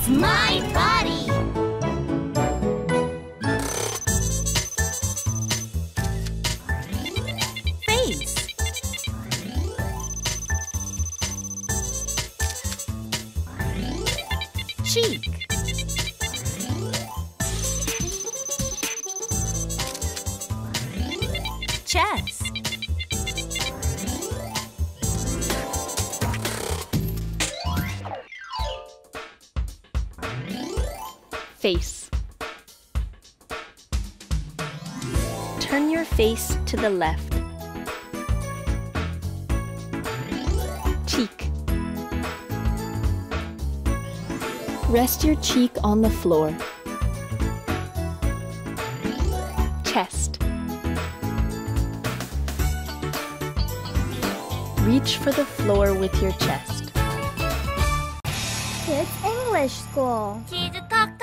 It's my body. Face. Cheek. Chest. Face. Turn your face to the left. Cheek. Rest your cheek on the floor. Chest. Reach for the floor with your chest. Kids English School. 키즈톡톡.